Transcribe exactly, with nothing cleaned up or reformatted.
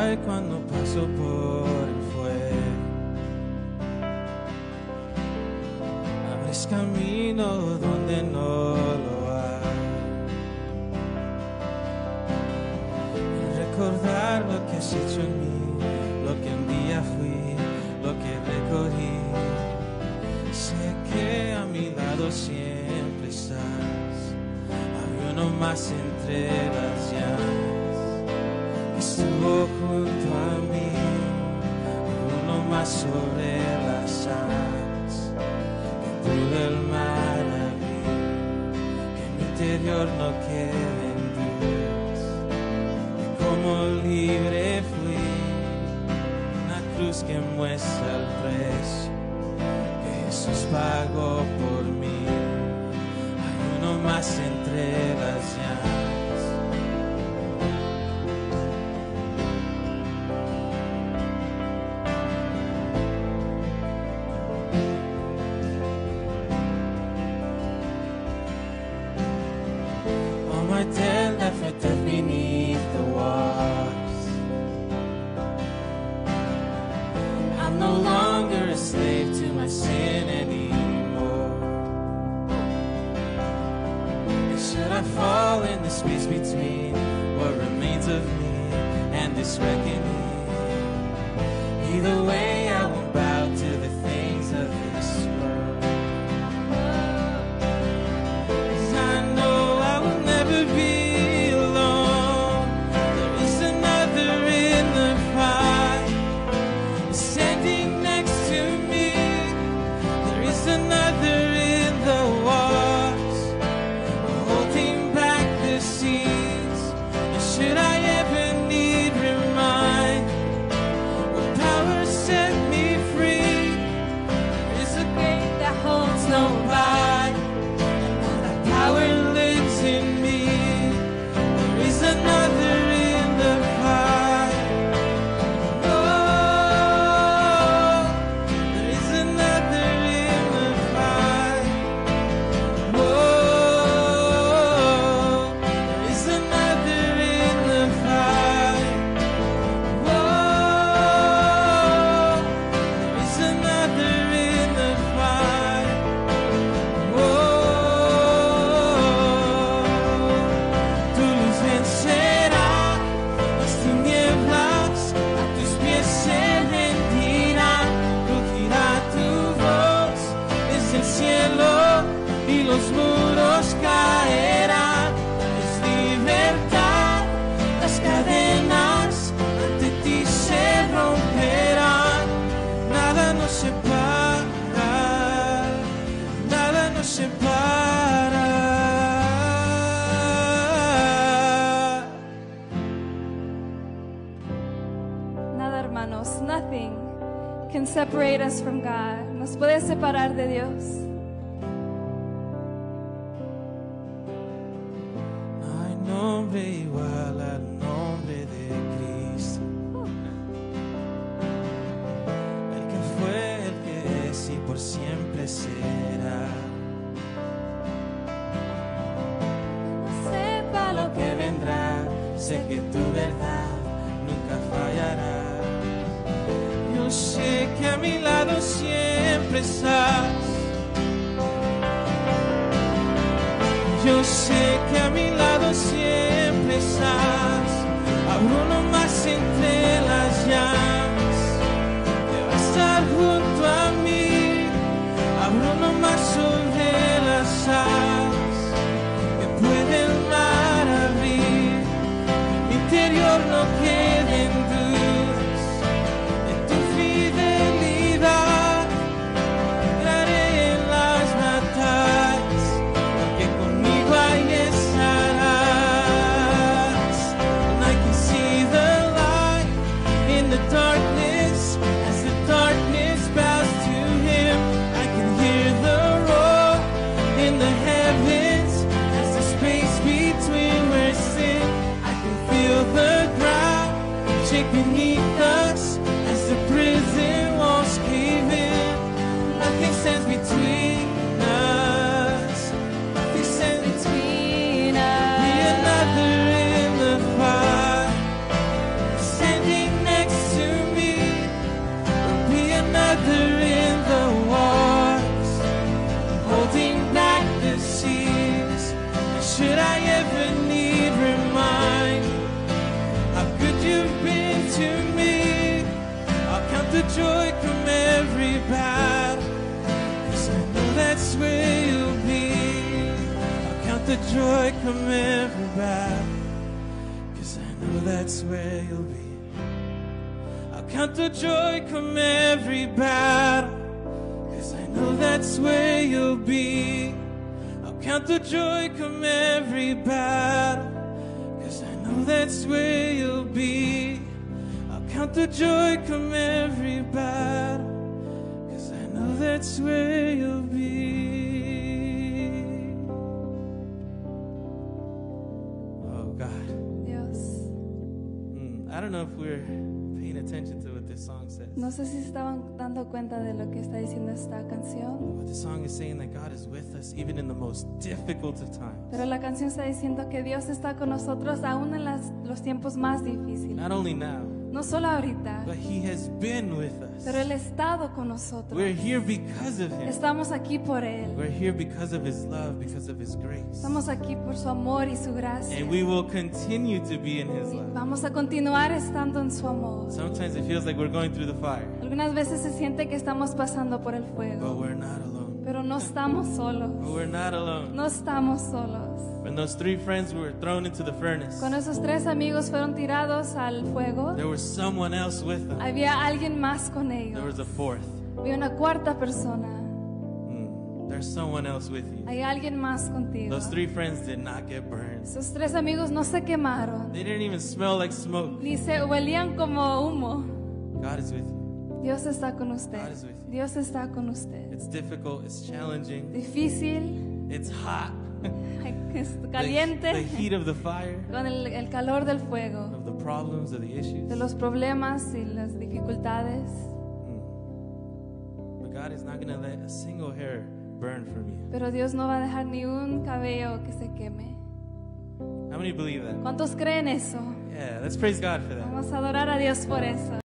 hay cuando paso por el fuego. Abres camino donde no lo hay. Y recordar lo que has hecho en mí, lo que un día fui, lo que recorrí. Sé que a mi lado siempre estás. Hay uno más entre las llamas que estuvo junto a mí, uno más sobre las aguas que pudo el mar abrir, que mi interior no quede en dudas, que como libre fui, una cruz que muestra el precio que Jesús pagó por mí. Hay uno más entre las llamas. Space between what remains of me and this reckoning. Either way, I won't bow to the things of this world. 'Cause I know I will never be alone. There is another in the fight, standing next to me. There is another in the waters, holding back the seas. And should I ever need remind, what power set me free? There is a gate that holds no bind, and all that power lives in me. There is another in the fight. Oh, there is another in the fight. Oh, there is another in the fight. Oh, there is another in the fight. Oh, tu luz vencerá las tinieblas, a tus pies se rendirá, rugirá tu voz desde el cielo y los muros caerán. Es libertad, las cadenas ante ti se romperán. Nada nos separa, nada nos separa. Nada, hermanos, nothing can separate us from God. Nos puede separar de Dios. No hay nombre igual al nombre de Cristo, el que fue, el que es y por siempre será. Sepa lo que vendrá, sé que tu verdad nunca fallará. Yo sé que a mi lado siempre estás. Yo sé que a mi lado siempre estás. Habrá uno más entre las llamas que va a estar junto a mí. Habrá uno más sobre las aguas que puede el mar abrir. Mi interior no quede en dudas de tu fidelidad. Entraré en las batallas, porque conmigo ahí estarás. And I can see the light in the darkness as the darkness bows. the joy come every battle, 'cause I know that's where you'll be. I'll count the joy come every battle, 'cause I know that's where you'll be. I'll count the joy come every battle, 'cause I know that's where you'll be. I'll count the joy come every battle, 'cause I know that's where you'll be. Oh God. Dios, Mm, I don't know if we're paying attention to what this song says. no sé si se estaban dando cuenta de lo que está diciendo esta canción, But the song is saying that God is with us even in the most difficult of times. pero la canción está diciendo que Dios está con nosotros aún en las- los tiempos más difíciles. Not only now, No solo ahorita, but He has been with us. pero Él ha estado con nosotros. We're here because of Him. Estamos aquí por Él. We're here because of His love, because of His grace. Estamos aquí por su amor y su gracia. And we will continue to be in His Y love. vamos a continuar estando en su amor. Sometimes it feels like we're going through the fire, Algunas veces se siente que estamos pasando por el but fuego, we're not alone. pero no estamos solos. But we're not alone. No estamos solos. When those three friends were thrown into the furnace, Cuando esos tres amigos fueron tirados al fuego, there was someone else with them. había alguien más con There was ellos. a fourth. Había una cuarta persona. Mm, There's someone else with you. Hay alguien más contigo. Those three friends did not get burned. Esos tres amigos no se quemaron, They didn't even smell like smoke. ni se huelían como humo. God is with you. Dios está con usted. God is with you. Dios está con usted. It's difficult, it's challenging, Difícil, it's hot. es The, caliente, the heat of the fire, con el, el calor del fuego, of the problems, of the issues. de los problemas y las dificultades. Mm. But God is not going to let a single hair burn from you. Pero Dios no va a dejar ni un cabello que se queme. How many believe that? ¿Cuántos creen eso? Yeah, let's praise God for that. Vamos a adorar a Dios por eso.